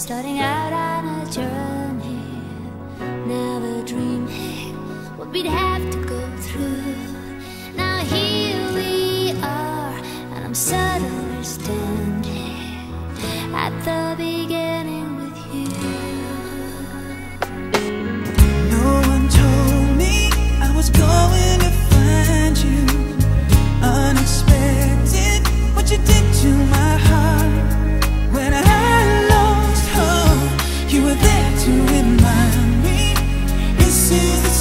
starting out on a journey, never dreaming what we'd have to go through. Now here we are, and I'm suddenly standing at the beginning with you. No one told me I was going to find you. Unexpected, what you did to my heart. When I lost hope, you were there to remind me this is the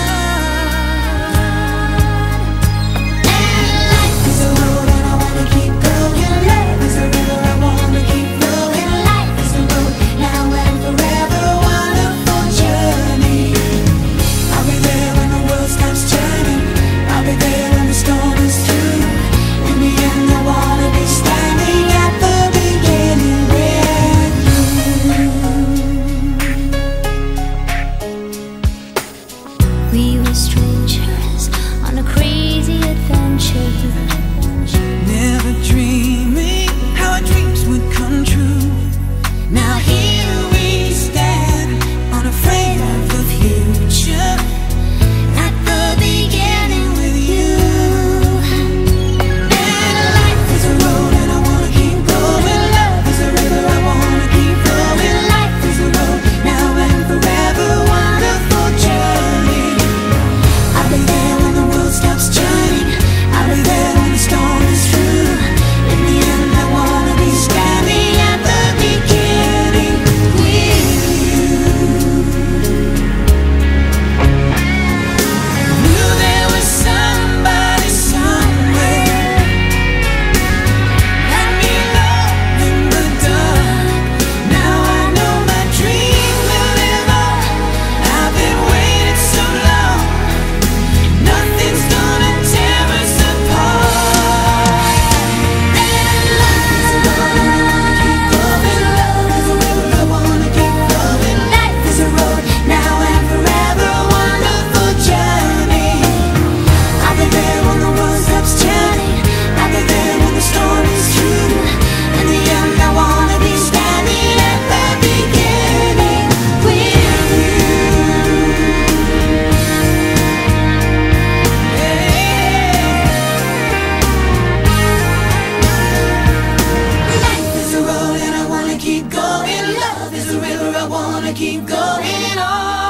start. And life is a road and I wanna keep going. Love is a river, I wanna keep flowing. Life is a road, now and forever, wonderful journey. I'll be there when the world stops turning. I'll be there when the storm is through. In the end, I wanna be standing at the beginning with you. We were strangers on a crazy adventure, Never dreaming how our dreams would come true. Now here we stand, unafraid of the future, at the beginning with you. And life is a road and I wanna keep going. Love is a river, I wanna keep flowing. Life is a road, now and forever, wonderful journey. I'll be there when the world stops turning. I'll be there when the storm is through. In the end, I wanna be standing at the beginning with you. Knew there was somebody somewhere. Let me know in the dark. Now I know my dream will live on. I've been waiting so long. Nothing's gonna tear us apart. And life is a road and I wanna keep going. Love is a river, I wanna keep flowing. Life is a road, now and forever, wonderful journey. I'll be there when the world stops turning. I'll be there when the storm is through. In the end, I wanna be standing at the beginning with you. Life is a road and I wanna keep going. Love is a river, I wanna keep going on.